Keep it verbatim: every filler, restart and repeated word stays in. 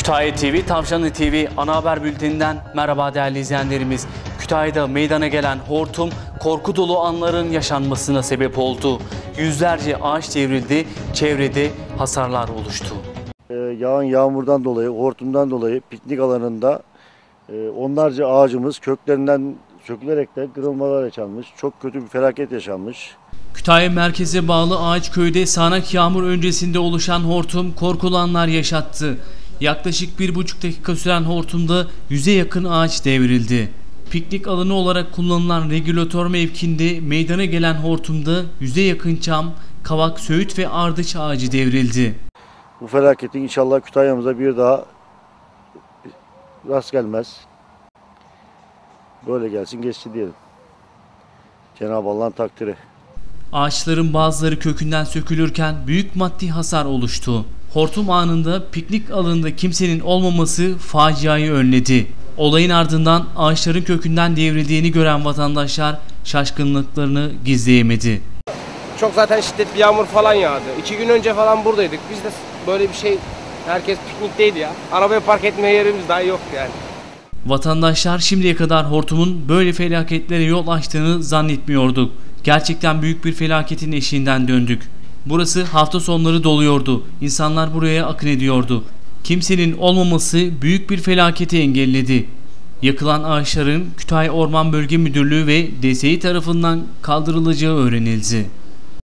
Kütahya T V, Tavşanlı T V ana haber bülteninden merhaba değerli izleyenlerimiz. Kütahya'da meydana gelen hortum korku dolu anların yaşanmasına sebep oldu. Yüzlerce ağaç devrildi, çevrede hasarlar oluştu. Ee, yağan yağmurdan dolayı, hortumdan dolayı piknik alanında e, onlarca ağacımız köklerinden sökülerek de kırılmalar yaşanmış. Çok kötü bir felaket yaşanmış. Kütahya merkeze bağlı Ağaçköy'de sağanak yağmur öncesinde oluşan hortum korkulu anlar yaşattı. Yaklaşık bir buçuk dakika süren hortumda yüze yakın ağaç devrildi. Piknik alanı olarak kullanılan regülatör mevkinde meydana gelen hortumda yüze yakın çam, kavak, söğüt ve ardıç ağacı devrildi. Bu felaketin inşallah Kütahya'mıza bir daha rast gelmez. Böyle gelsin geçti diyelim. Cenab-ı Allah'ın takdiri. Ağaçların bazıları kökünden sökülürken büyük maddi hasar oluştu. Hortum anında piknik alanında kimsenin olmaması faciayı önledi. Olayın ardından ağaçların kökünden devrildiğini gören vatandaşlar şaşkınlıklarını gizleyemedi. Çok zaten şiddetli yağmur falan yağdı. İki gün önce falan buradaydık. Biz de böyle bir şey, herkes piknikteydi ya. Arabaya park etmeye yerimiz daha yoktu yani. Vatandaşlar şimdiye kadar hortumun böyle felaketlere yol açtığını zannetmiyorduk. Gerçekten büyük bir felaketin eşiğinden döndük. Burası hafta sonları doluyordu. İnsanlar buraya akın ediyordu. Kimsenin olmaması büyük bir felaketi engelledi. Yakılan ağaçların Kütahya Orman Bölge Müdürlüğü ve D S İ tarafından kaldırılacağı öğrenildi.